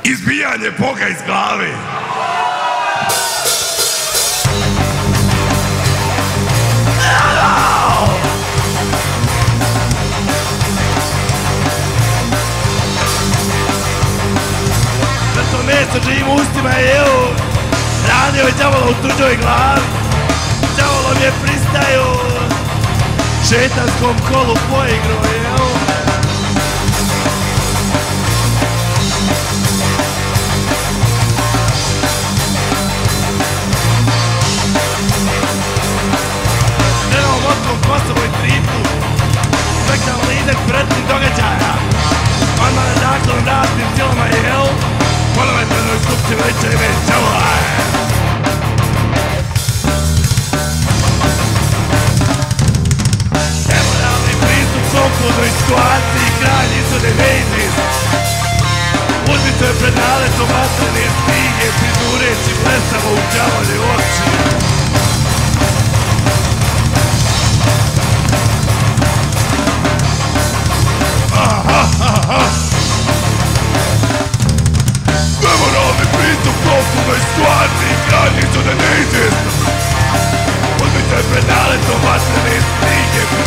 Izbijanje boga iz glave. Mrtvo meso živim ustima je evo. Ranio je đavola u tuđoj glavi. Đavolom je pristaju. Šetanskom kolu poigro je evo. Kosovo i Tripu, spektam lider pretnih događaja. Odmah na naklon raznim silama je hell. Monometarnoj skupci veliče ime Đavola. Nemoralni pristup sokluznoj situaciji, krajnji su nevezni. Uzmito je pred naletom vatrene snige, prizureći blesavo u đavolje oči. Nemoralni pristup sokluznoj situaciji, krajnji su nevezni. Uzmito je pred naletom vatrene snige,